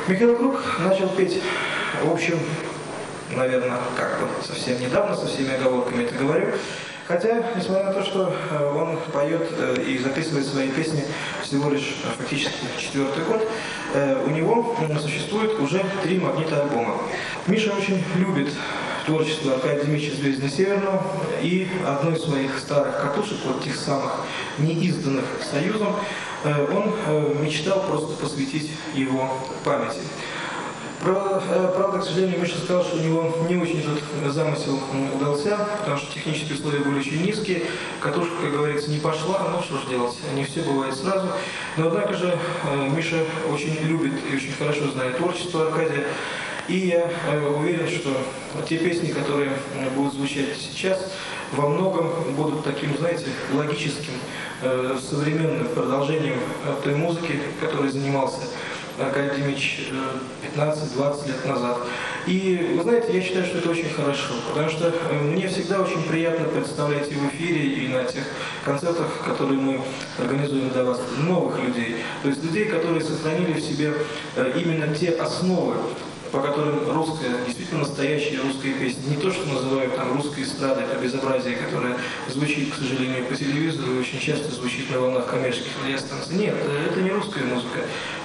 Михаил Круг начал петь, в общем, наверное, как бы совсем недавно, со всеми оговорками это говорю. Хотя, несмотря на то, что он поет и записывает свои песни всего лишь фактически 4-й год, у него существует уже 3 магнитоальбома. Миша очень любит творчество Аркадия Демидовича Звездина-Северного, и одну из своих старых катушек, вот тех самых неизданных Союзом, он мечтал просто посвятить его памяти. Правда, к сожалению, Миша сказал, что у него не очень этот замысел удался, потому что технические условия были очень низкие, катушка, как говорится, не пошла, ну что ж делать, не все бывает сразу. Но однако же Миша очень любит и очень хорошо знает творчество Аркадия, и я уверен, что те песни, которые будут звучать сейчас, во многом будут таким, знаете, логическим, современным продолжением той музыки, которой занимался Аркадий Демидович 15-20 лет назад. И, вы знаете, я считаю, что это очень хорошо, потому что мне всегда очень приятно представлять и в эфире, и на тех концертах, которые мы организуем для вас, новых людей. То есть людей, которые сохранили в себе именно те основы, по которым русская, действительно настоящая русская песня, не то, что называют там русской эстрадой, это безобразие, которое звучит, к сожалению, по телевизору и очень часто звучит на волнах коммерческих радиостанций. Нет, это не русская музыка.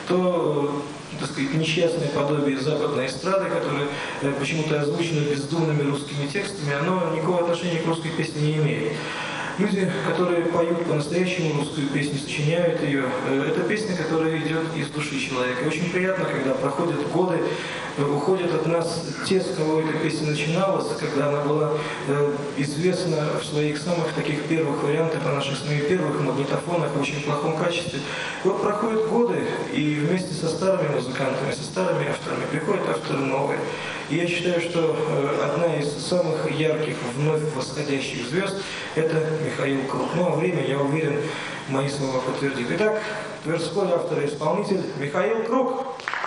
То, так сказать, несчастное подобие западной эстрады, которое почему-то озвучено бездумными русскими текстами, оно никакого отношения к русской песне не имеет. Люди, которые поют по-настоящему русскую песню, сочиняют ее, это песня, которая идет из души человека. И очень приятно, когда проходят годы, уходят от нас те, с кого эта песня начиналась, когда она была известна в своих самых таких первых вариантах, на наших самых первых магнитофонах в очень плохом качестве. И вот проходят годы, и вместе со старыми музыкантами, со старыми авторами приходят авторы новые. И я считаю, что одна из самых ярких, вновь восходящих звезд – это Михаил Круг. Ну а время, я уверен, мои слова подтвердит. Итак, тверской автор и исполнитель Михаил Круг.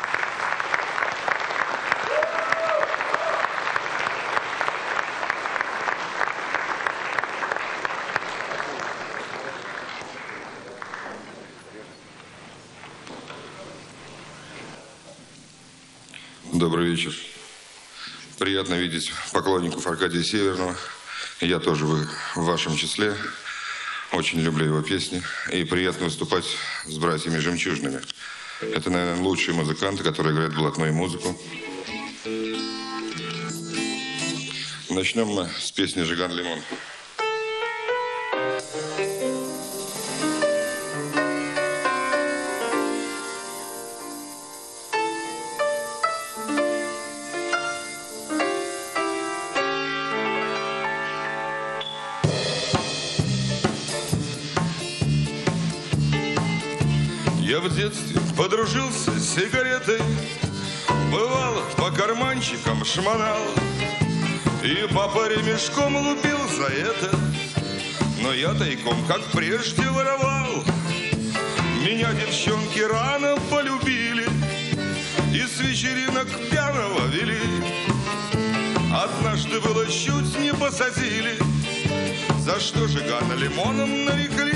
Добрый вечер. Приятно видеть поклонников Аркадия Северного. Я тоже в вашем числе. Очень люблю его песни. И приятно выступать с братьями Жемчужными. Это, наверное, лучшие музыканты, которые играют блатную музыку. Начнем мы с песни «Жиган Лимон». Я в детстве подружился с сигаретой, бывало, по карманчикам шмонал, и папа ремешком лупил за это, но я тайком, как прежде, воровал. Меня девчонки рано полюбили и с вечеринок пьяного вели. Однажды было чуть не посадили, за что Жигана лимоном нарекли.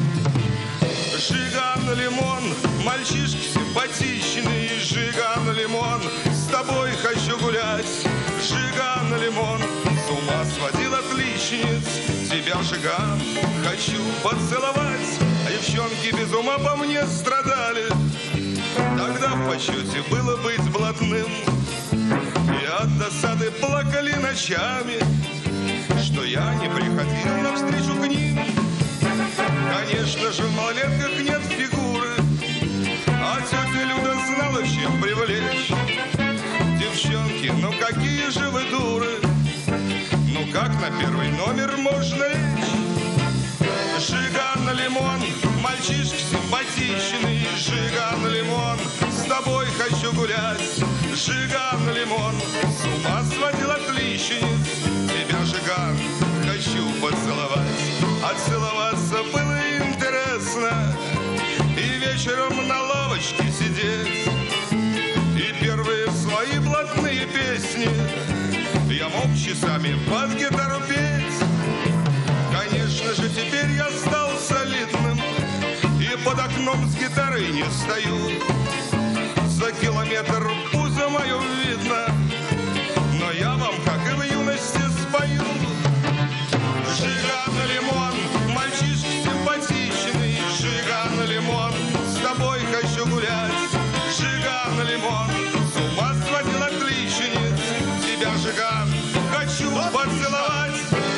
Жиган Лимон, мальчишка симпатичный, Жиган Лимон, с тобой хочу гулять. Жиган Лимон, с ума сводил отличниц, тебя, Жиган, хочу поцеловать. А девчонки без ума по мне страдали, тогда в почете было быть блатным. И от досады плакали ночами, что я не приходил навстречу к ним. Конечно же, в малолетках нет фигуры, а тетя Люда знала, чем привлечь. Девчонки, ну какие же вы дуры, ну как на первый номер можно лечь? Жиган Лимон, мальчишка симпатичный, Жиган Лимон, с тобой хочу гулять. Жиган Лимон, с ума сводил отличниц, тебя, Жиган, хочу поцеловать. А целоваться было интересно, и вечером на лавочке сидеть, и первые свои блатные песни я мог часами под гитару петь. Конечно же, теперь я стал солидным, и под окном с гитарой не стою. За за километр пузо мое видно, но я вам, как и в юности, спою. Жиган лимон, мальчишка симпатичный, Жиган лимон, с тобой хочу гулять. Жиган лимон, с ума сводил отличниц, тебя, Жиган, хочу поцеловать.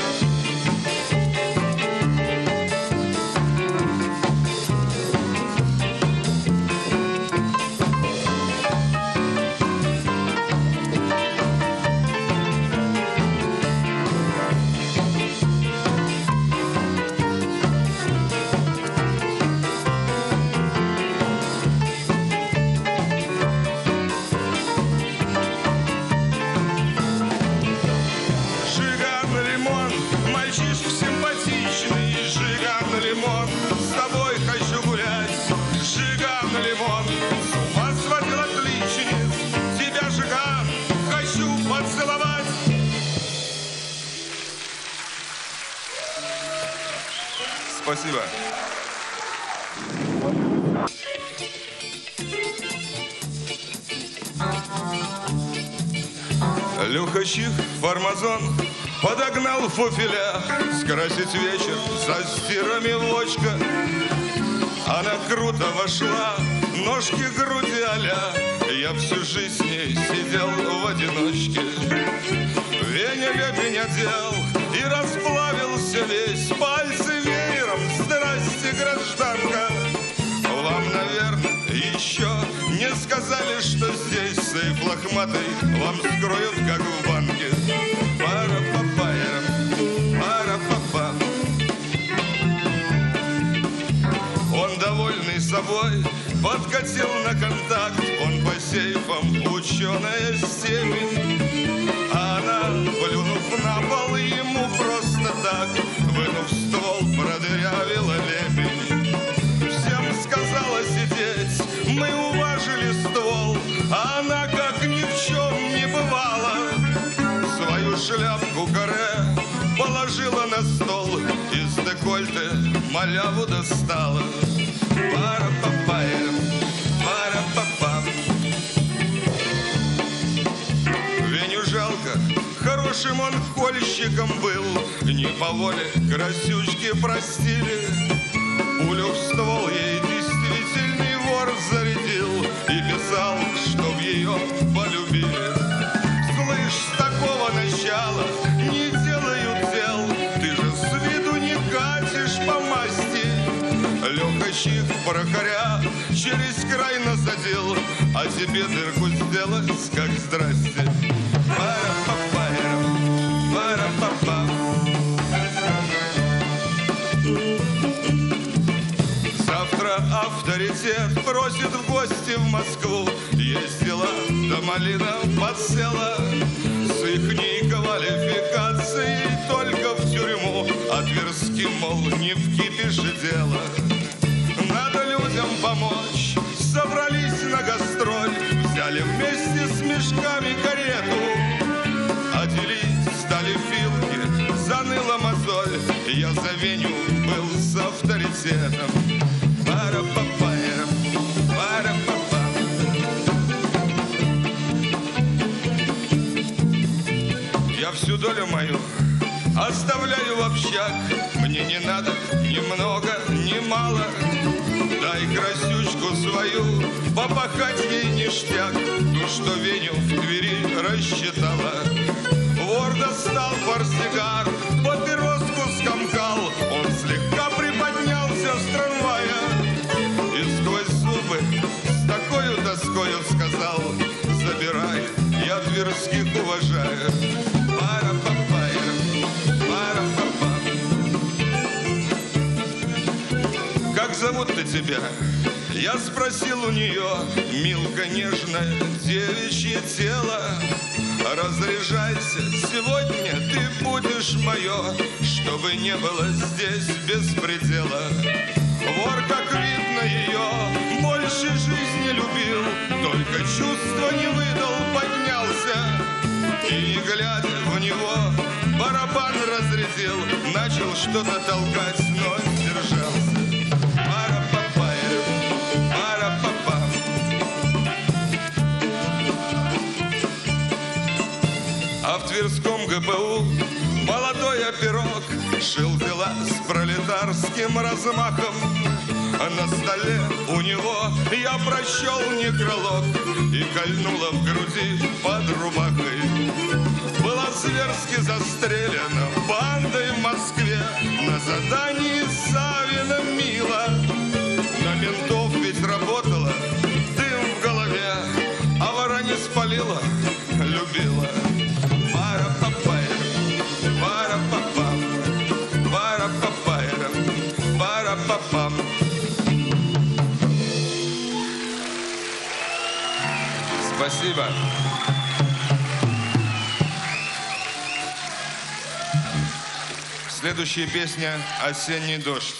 Спасибо. Люхачих фармазон подогнал фуфеля скрасить вечер со стирами вочка. Она круто вошла, ножки, груди а-ля. Я всю жизнь с ней сидел в одиночке. Веня лепень одел и расплавился весь. Пальцы веером, здрасте, гражданка. Вам, наверное, еще не сказали, что здесь сейф лохматый вам скроют, как в банке. Пара-па-па-я, пара-па-па. Он, довольный собой, подкатил на контакт. Он по сейфам ученая степень. А она, плюнув на пол, ему просто так, вынув ствол, продырявила лепень. Всем сказала сидеть, мы уважили ствол, а она, как ни в чем не бывало, свою шляпку каре положила на стол, из декольте маляву достала. Пара-па-па-я, пара-па-па. Веню жалко, хорошим он кольщиком был, не по воле красючки простили. Пулю в ствол ей действительный вор зарядил и писал, чтоб ее полюбили. Слышь, с такого начала не делают дел, ты же с виду не катишь по масти. Лёхачих порохаря через край насадил, а тебе дырку сделать, как здрасте. Пара-па-па-я, пара-па-па. Завтра авторитет просит в гости в Москву. Есть дела, да малина подсела. С ихней квалификацией только в тюрьму, а Тверски, мол, не в кипише дело. Надо людям помочь, собрались на гастроль, взяли вместе с мешками карету. А делить стали филки, заныла мозоль. Я за Веню был с авторитетом. Пара-па-па-я, пара-па-па. Я всю долю мою оставляю в общак. Мне не надо ни много, ни мало. Дай красючку свою, попахать ей ништяк. Ну что Веню в Твери рассчитала. Вор достал портсигар, папироску скомкал. Он слегка приподнялся с трамвая и сквозь зубы с такою тоскою сказал: забирай, я тверских уважаю. Пара-па-па-я, пара-па-па. Как зовут-то тебя? Я спросил у нее. Милка нежная, девичье тело. Разряжайся, сегодня ты будешь мое, чтобы не было здесь беспредела. Вор, как видно, ее больше жизни любил, только чувства не выдал, поднялся и, не глядя в него, барабан разрядил. Начал что-то толкать, но сдержался. Пара-па-па-я, пара-па-па. А в Тверском ГПУ молодой оперок шил дела с пролетарским размахом. А на столе у него я прочел некролог, и кольнула в груди под рубахой. Была зверски застрелена бандой в Москве на задании Савина Мила. На ментов ведь работала, дым в голове, а вора не спалила, любила. Пара-папайра, пара-папам, пара-папайра, пара-папам. Спасибо. Следующая песня «Осенний дождь».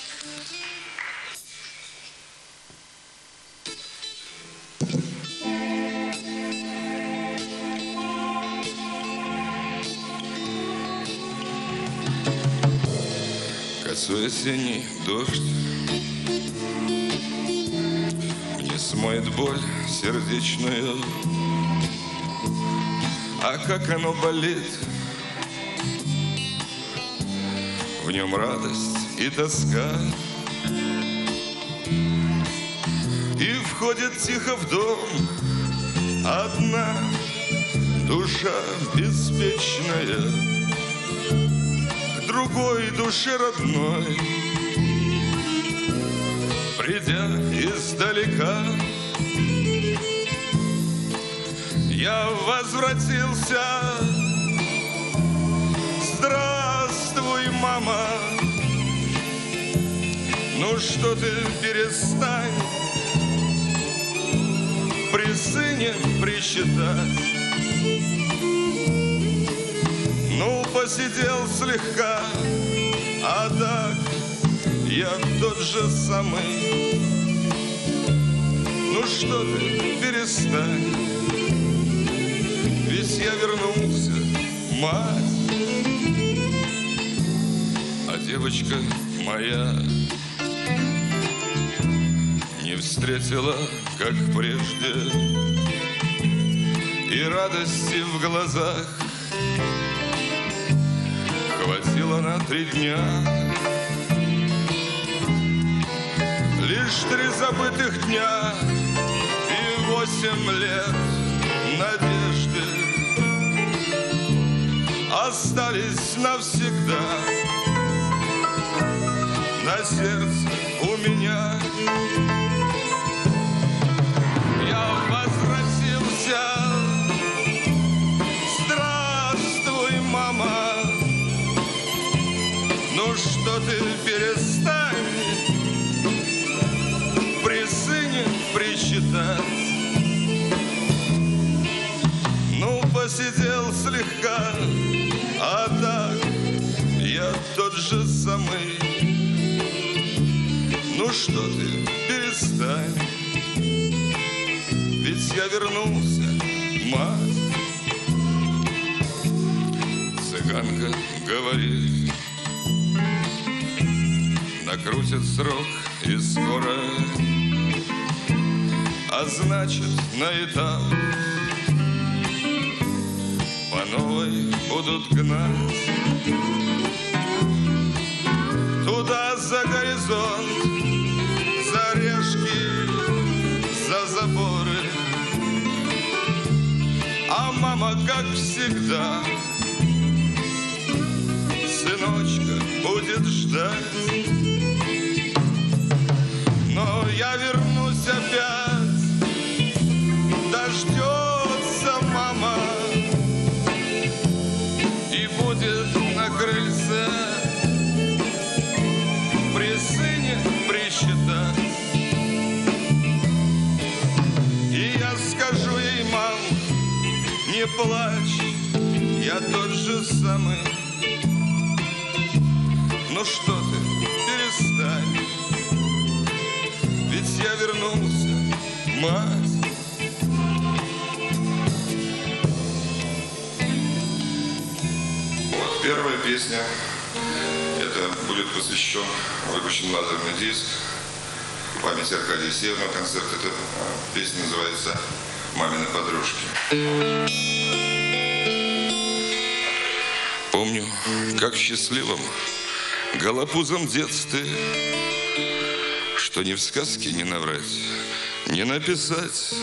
Косой осенний дождь мне смоет боль сердечную. А как оно болит, в нем радость и тоска. И входит тихо в дом одна душа беспечная к другой душе родной, придя издалека. Я возвратился. Здравствуй, мама. Ну что ты, перестань при сыне причитать. Ну, посидел слегка, а так я тот же самый. Ну что ты, перестань, ведь я вернулся, мать. А девочка моя не встретила, как прежде, и радости в глазах хватило на 3 дня. Лишь 3 забытых дня и 8 лет надежды остались навсегда на сердце у меня. Я возвратился. Здравствуй, мама. Ну что ты, перестань при сыне причитать. Ну, посидел слегка, а так я тот же самый. Ну что ты, перестань, ведь я вернулся, мать. Цыганка говорит, накрутит срок и скоро, а значит на этап по новой будут гнать. Туда за горизонт, за решки, за заборы. А мама, как всегда, сыночка будет ждать. Но я вернусь опять, дождется мама и будет на крыльце при сыне причитать. И я скажу ей, мам, не плачь, я тот же самый. Ну что ты, перестань, ведь я вернулся, мать. Вот первая песня, это будет посвящен, выпущен лазерный диск в память Аркадия Северного, концерт. Эта песня называется «Мамины подружки». Помню, как в счастливом голопузом детстве, что ни в сказке не наврать, не написать.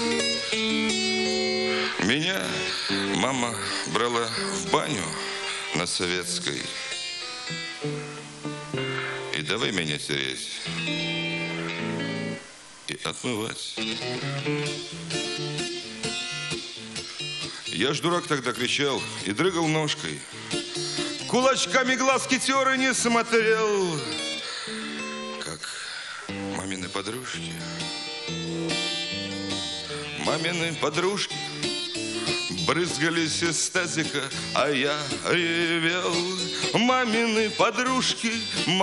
Меня мама брала в баню на Советской. И давай меня тереть и отмывать. Я ж дурак тогда кричал и дрыгал ножкой. Кулачками глазки тер и не смотрел, как мамины подружки. Мамины подружки брызгались из тазика, а я ревел. Мамины подружки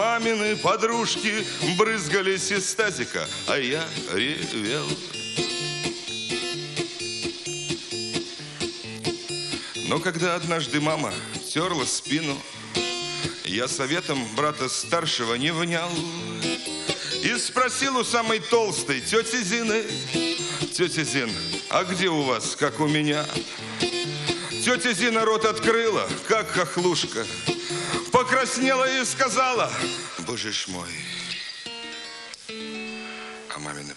брызгались из тазика, а я ревел. Но когда однажды мама терла спину, я советом брата старшего не внял и спросил у самой толстой тети Зины: тетя Зин, а где у вас, как у меня? Тетя Зина рот открыла, как хохлушка, покраснела и сказала: боже ж мой. А мамины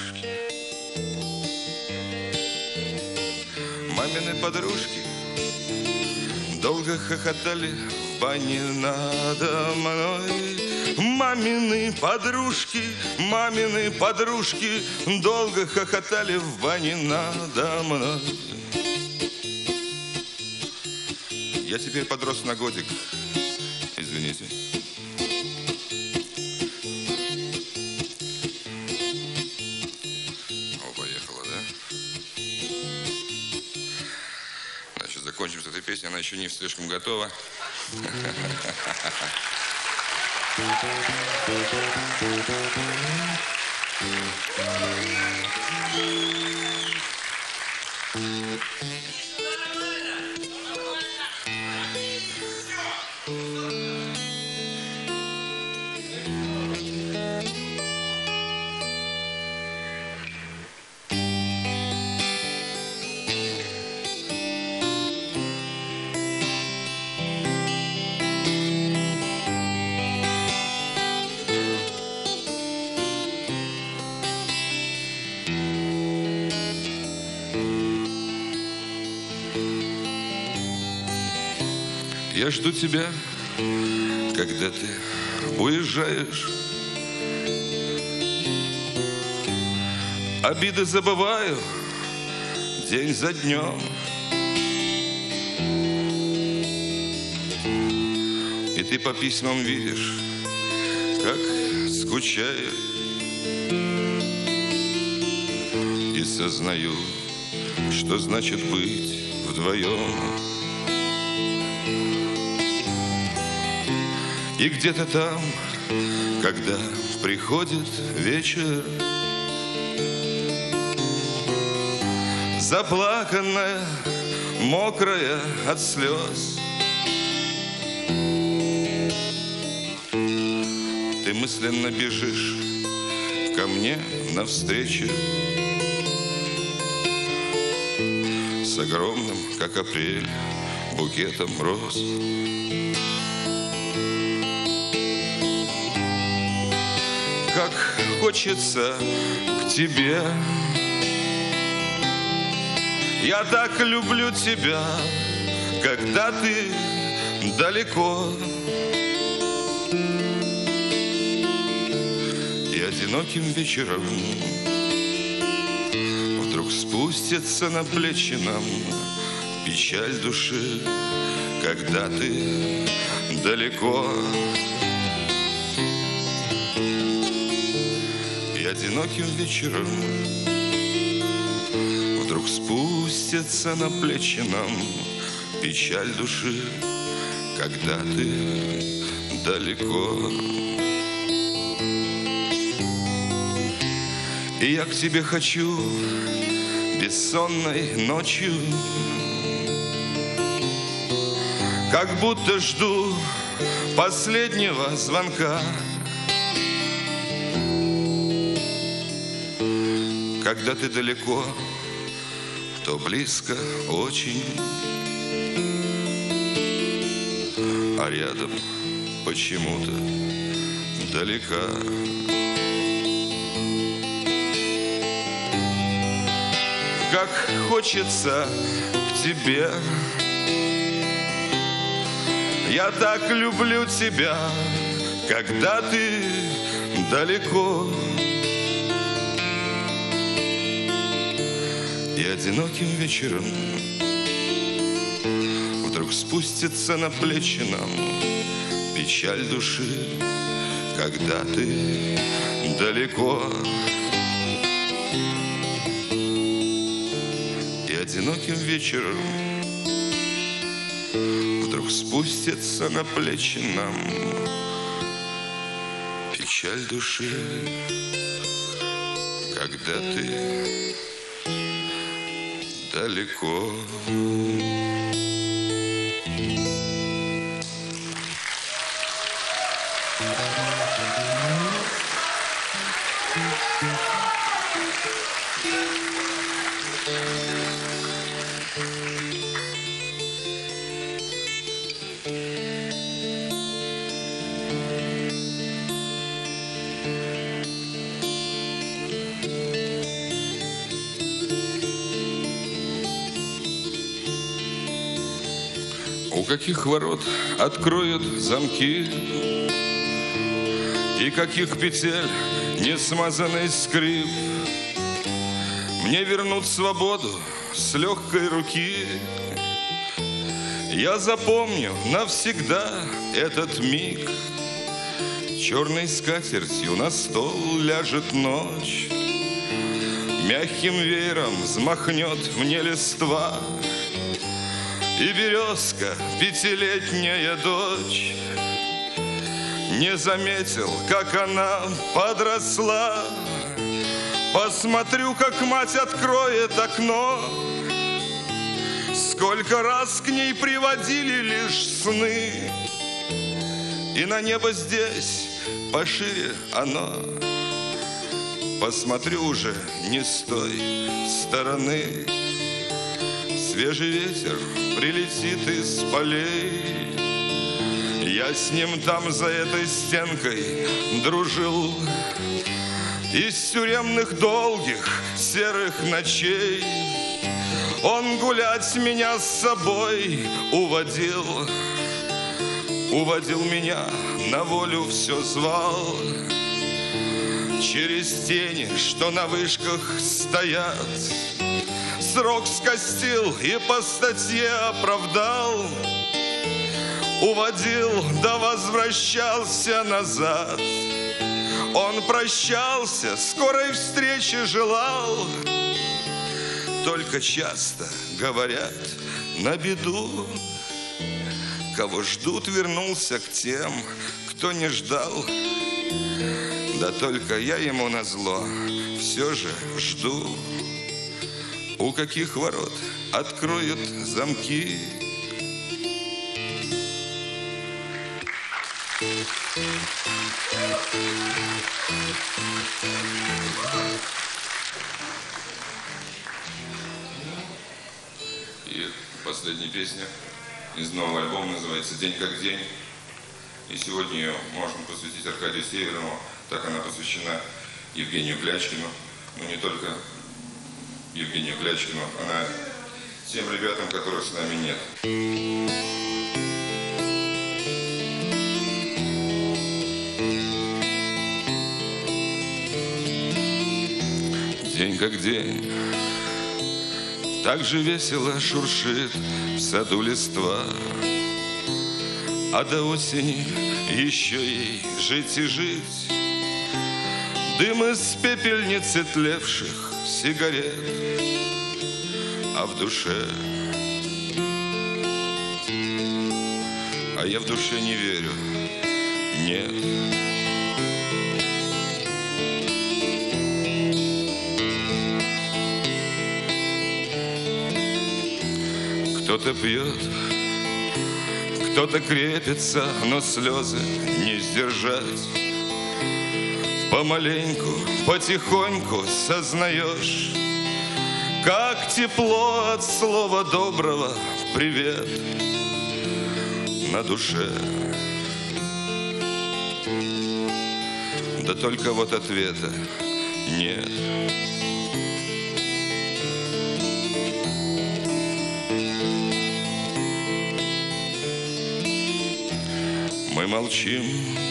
подружки долго хохотали в бане надо мной. Мамины подружки долго хохотали в бане надо мной. Я теперь подрос на годик. Извините. О, поехала, да? Значит, закончим с этой песней. Она еще не слишком готова. Я жду тебя, когда ты уезжаешь. Обиды забываю день за днем. И ты по письмам видишь, как скучаю. И сознаю, что значит быть вдвоем. И где-то там, когда приходит вечер, заплаканная, мокрая от слез, ты мысленно бежишь ко мне навстречу с огромным, как апрель, букетом роз. Как хочется к тебе, я так люблю тебя, когда ты далеко. И одиноким вечером вдруг спустится на плечи нам печаль души, когда ты далеко. Одиноким вечером вдруг спустится на плечи нам печаль души, когда ты далеко. И я к тебе хочу бессонной ночью, как будто жду последнего звонка. Когда ты далеко, то близко очень. а рядом почему-то далека. Как хочется к тебе, я так люблю тебя, когда ты далеко. И одиноким вечером вдруг спустится на плечи нам печаль души, когда ты далеко. И одиноким вечером вдруг спустится на плечи нам печаль души, когда ты далеко. У каких ворот откроют замки, и каких петель не смазанный скрип мне вернут свободу с легкой руки. Я запомню навсегда этот миг. Черной скатертью на стол ляжет ночь, мягким веером взмахнет мне листва, и березка, пятилетняя дочь, не заметил, как она подросла. Посмотрю, как мать откроет окно. Сколько раз к ней приводили лишь сны, и на небо здесь пошире оно. Посмотрю уже не с той стороны. Свежий ветер прилетит из полей. Я с ним там за этой стенкой дружил. Из тюремных долгих серых ночей он гулять меня с собой уводил. Уводил меня, на волю все звал. Через тени, что на вышках стоят, срок скостил и по статье оправдал. Уводил, да возвращался назад. Он прощался, скорой встречи желал. Только часто говорят на беду, кого ждут, вернулся к тем, кто не ждал. Да только я ему назло все же жду. У каких ворот откроют замки? И последняя песня из нового альбома называется «День как день». И сегодня ее можно посвятить Аркадию Северному. Так она посвящена Евгению Клячкину. Но не только Евгению Клячкину, она тем ребятам, которых с нами нет. День как день, так же весело шуршит в саду листва, а до осени еще ей жить и жить. Дым из пепельницы тлевших сигарет, а в душе, а я в душе не верю, нет. Кто-то пьет, кто-то крепится, но слезы не сдержать. Помаленьку, потихоньку сознаешь, как тепло от слова доброго привет. на душе. Да только вот ответа нет. Мы молчим,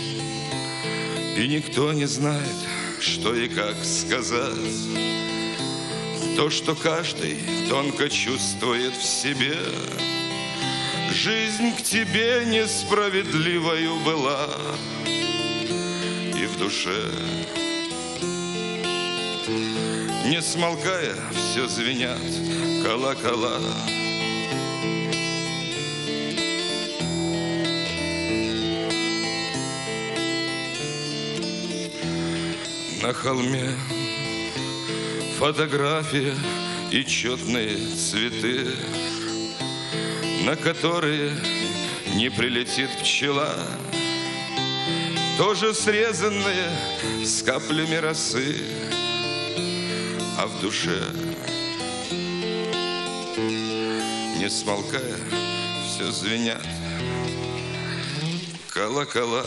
и никто не знает, что и как сказать. То, что каждый тонко чувствует в себе. Жизнь к тебе несправедливою была, и в душе, не смолкая, все звенят колокола. На холме фотография и четные цветы, на которые не прилетит пчела, тоже срезанные с каплями росы, а в душе, не смолкая, все звенят колокола.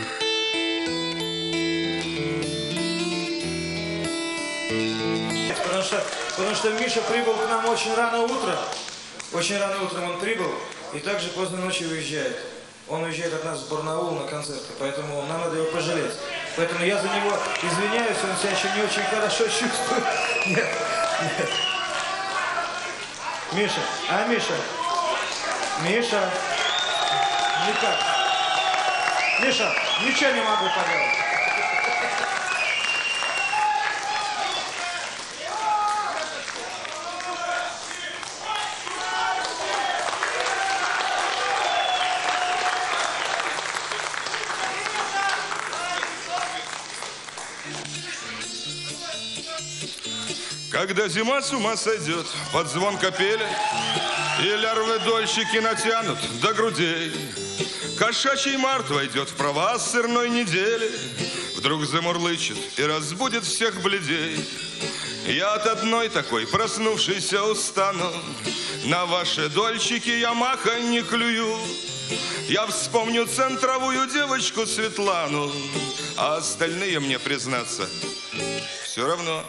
Потому что Миша прибыл к нам очень рано утром. Очень рано утром он прибыл и также поздно ночью уезжает. Он уезжает от нас в Барнаул на концерты, поэтому нам надо его пожалеть. Поэтому я за него извиняюсь, он себя еще не очень хорошо чувствует. Нет, нет. Миша, Миша, никак. Миша, ничего не могу поделать. Когда зима с ума сойдет под звон капели, и лярвы-дольщики натянут до грудей, кошачий март войдет в права сырной недели, вдруг замурлычет и разбудит всех бледей. Я от одной такой проснувшейся устану, на ваши дольщики я маха не клюю. Я вспомню центровую девочку Светлану, а остальные мне, признаться, все равно.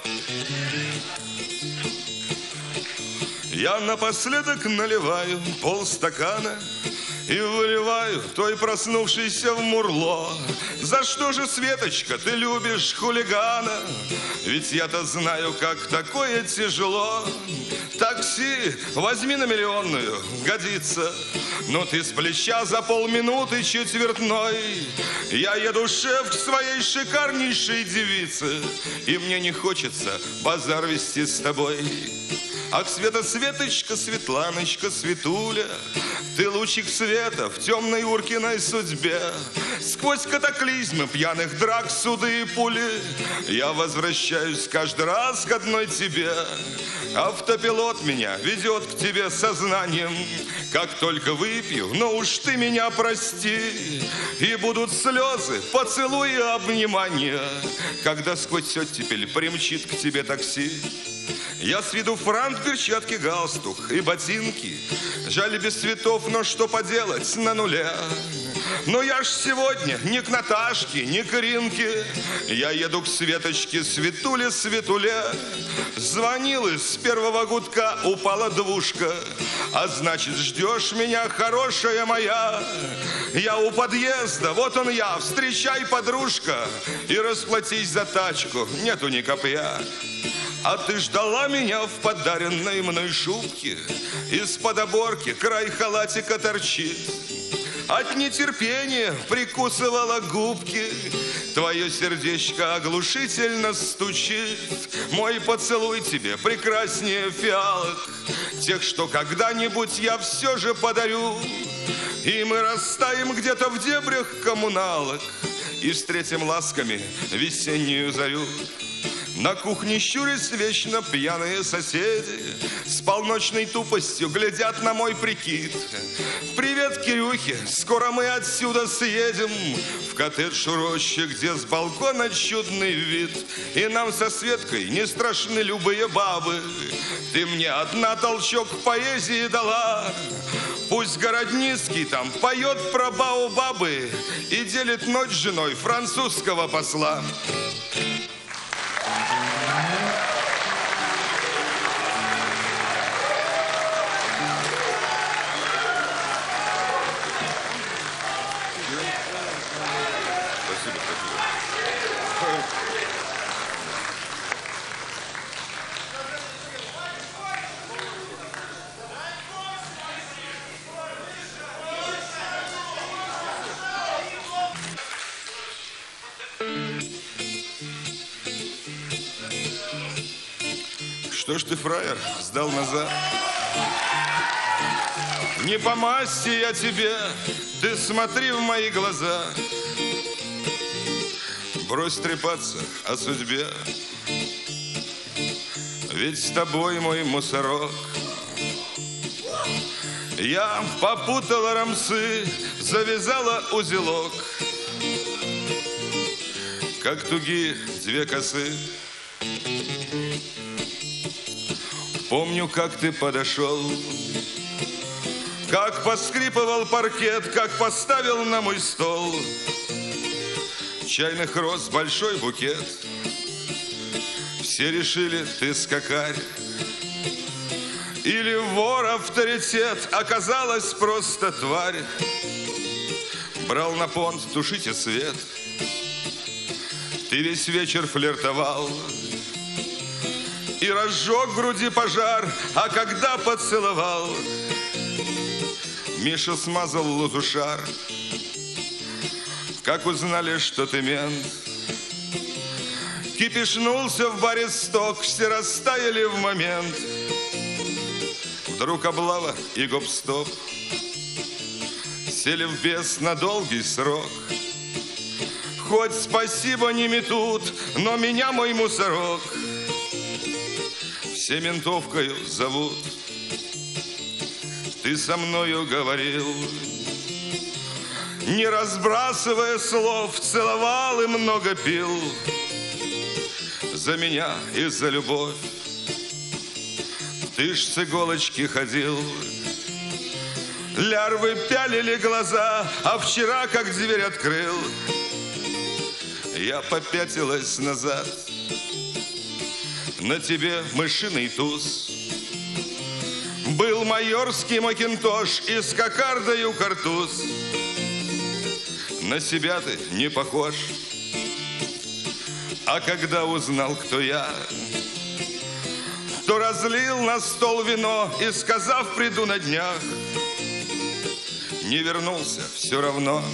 Я напоследок наливаю полстакана и выливаю той проснувшейся в мурло. За что же, Светочка, ты любишь хулигана? Ведь я-то знаю, как такое тяжело. Такси возьми на миллионную, годится. Но ты с плеча за полминуты четвертной. Я еду, шеф, к своей шикарнейшей девице, и мне не хочется базар вести с тобой. Ах, Светочка, Светланочка, Светуля, ты лучик света в темной Уркиной судьбе. Сквозь катаклизмы пьяных драк, суды и пули я возвращаюсь каждый раз к одной тебе. Автопилот меня ведет к тебе сознанием. Как только выпью, но уж ты меня прости. И будут слезы, поцелуи и обнимания, когда сквозь оттепель примчит к тебе такси. Я с виду франт, перчатки, галстук и ботинки. Жаль, без цветов, но что поделать, на нуле. Но я ж сегодня ни к Наташке, ни к Ринке. Я еду к Светочке, Светуле, Светуле. Звонил и с первого гудка упала двушка. А значит, ждешь меня, хорошая моя. Я у подъезда, вот он я, встречай, подружка. И расплатись за тачку, нету ни копья. А ты ждала меня в подаренной мной шубке, из-под оборки край халатика торчит. От нетерпения прикусывала губки, твое сердечко оглушительно стучит. Мой поцелуй тебе прекраснее фиалок, тех, что когда-нибудь я все же подарю. И мы растаем где-то в дебрях коммуналок и встретим ласками весеннюю зарю. На кухне щурясь вечно пьяные соседи с полночной тупостью глядят на мой прикид. Привет, Кирюхе, скоро мы отсюда съедем в коттедж у рощи, где с балкона чудный вид. И нам со Светкой не страшны любые бабы. Ты мне одна толчок поэзии дала. Пусть Городницкий там поет про баобабы и делит ночь с женой французского посла. Что ж ты, фраер, сдал назад? Не по масти я тебе, ты смотри в мои глаза. Брось трепаться о судьбе, ведь с тобой мой мусорок. Я попутала рамсы, завязала узелок, как тугие две косы. Помню, как ты подошел, как поскрипывал паркет, как поставил на мой стол чайных роз большой букет. Все решили, ты скакарь или вор авторитет, оказалась просто тварь. Брал на понт, тушите свет, ты весь вечер флиртовал и разжег в груди пожар, а когда поцеловал, Миша смазал лузу шар. Как узнали, что ты мент, кипишнулся в баре сток, все растаяли в момент. Вдруг облава и гоп-стоп сели в бес на долгий срок. Хоть спасибо не метут, но меня мой мусорок все ментовкою зовут. Ты со мною говорил, не разбрасывая слов, целовал и много пил за меня и за любовь. Ты ж с иголочки ходил, лярвы пялили глаза, а вчера, как дверь открыл, я попятилась назад. На тебе мышиный туз, был майорский макинтош и с кокардою картуз. На себя ты не похож, а когда узнал, кто я, то разлил на стол вино и, сказав, приду на днях, не вернулся все равно.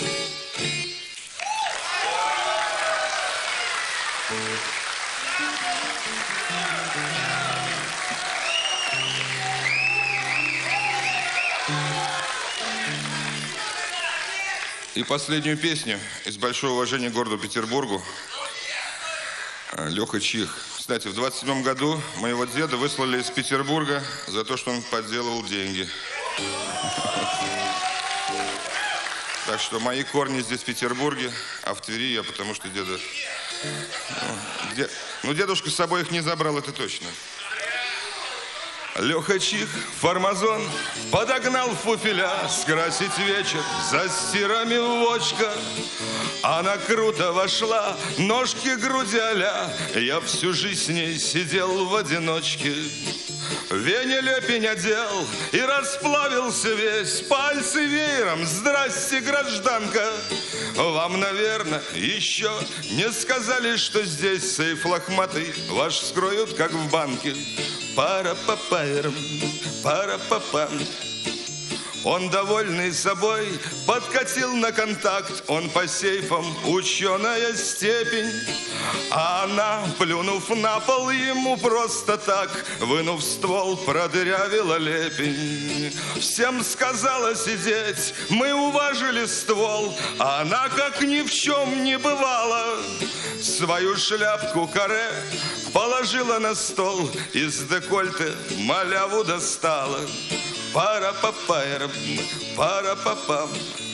И последнюю песню из большого уважения к городу Петербургу. Леха Чих. Кстати, в 27 году моего деда выслали из Петербурга за то, что он подделывал деньги. Так что мои корни здесь в Петербурге, а в Твери я потому что деда... Ну, дедушка с собой их не забрал, это точно. Леха Чих, фармазон, подогнал фуфеля скрасить вечер за стирами вочка. Она круто вошла, ножки, груди а-ля. Я всю жизнь с ней сидел в одиночке. Вене лепень одел и расплавился весь, пальцы веером. Здрасте, гражданка. Вам, наверное, еще не сказали, что здесь сейф лохматый ваш вскроют, как в банке. Пара-па-пайрам, пара-па-пам. Он, довольный собой, подкатил на контакт. Он по сейфам ученая степень. А она, плюнув на пол ему просто так, вынув ствол, продырявила лепень. Всем сказала сидеть, мы уважили ствол. А она, как ни в чем не бывало, свою шляпку каре положила на стол, из декольте маляву достала. Пара-па-пайрам, пара-па-пам.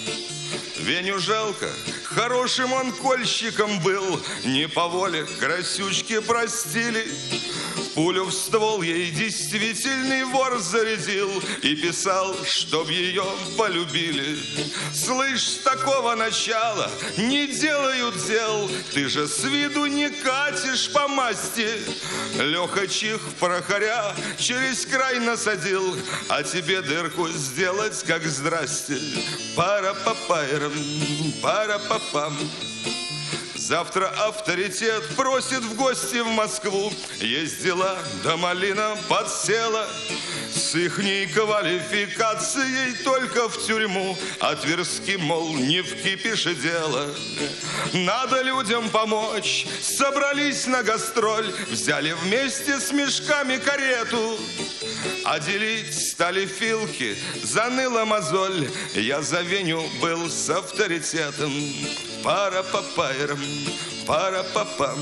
Веню жалко, хорошим он кольщиком был, не по воле красючки простили. Пулю в ствол ей действительный вор зарядил и писал, чтоб ее полюбили. Слышь, с такого начала не делают дел, ты же с виду не катишь по масти. Леха чих порохаря через край насадил, а тебе дырку сделать как здрасте. Пара-па-пайрам, пара-па-пам. Завтра авторитет просит в гости в Москву. Есть дела, да малина подсела. С ихней квалификацией только в тюрьму, а Тверским, мол, не в кипише дело. Надо людям помочь, собрались на гастроль, взяли вместе с мешками карету. А делить стали филки, заныла мозоль. Я за Веню был с авторитетом. Пара-па-пайрам, пара-па-пам.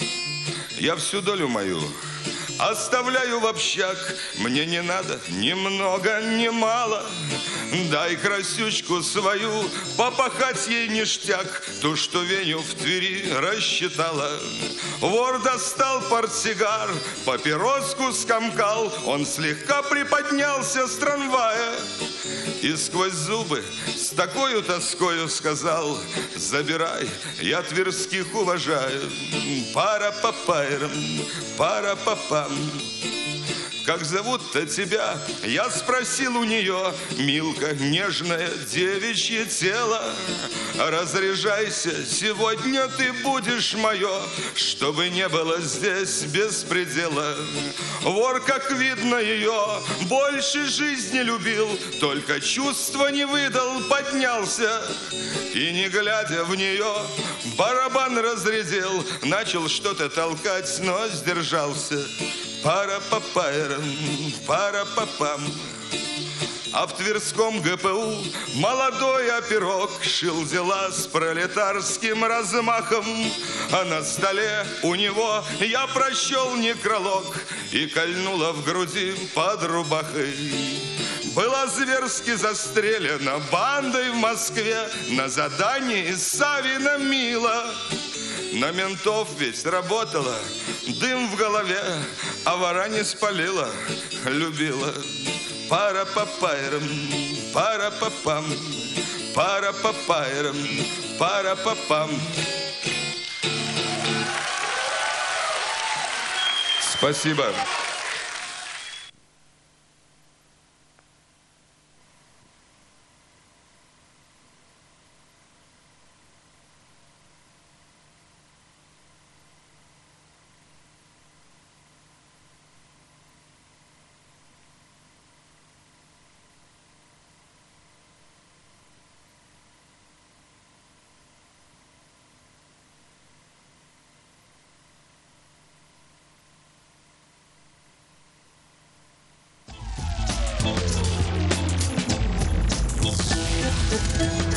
Я всю долю мою оставляю в общак. Мне не надо ни много, ни мало. Дай красючку свою, попахать ей ништяк. То, что Веню в Твери рассчитала. Вор достал портсигар, папироску скомкал. Он слегка приподнялся с трамвая и сквозь зубы с такою тоскою сказал: забирай, я тверских уважаю. Пара-па-пайрам, пара-па-пам. Как зовут-то тебя? Я спросил у нее. Милка, нежное девичье тело, разряжайся, сегодня ты будешь мое, чтобы не было здесь беспредела. Вор, как видно, ее больше жизни любил, только чувства не выдал, поднялся и, не глядя в нее, барабан разрядил. Начал что-то толкать, но сдержался. Пара-па-пайрам, пара-па-пам. А в Тверском ГПУ молодой оперок шил дела с пролетарским размахом. А на столе у него я прочел некролог и кольнула в груди под рубахой. Была зверски застрелена бандой в Москве на задании Савина Мила. На ментов ведь работала, дым в голове, а вора не спалила, любила. Пара-па-пайрам, пара-па-пам, пара-па-пайрам, пара-па-пам. Спасибо. Thank you.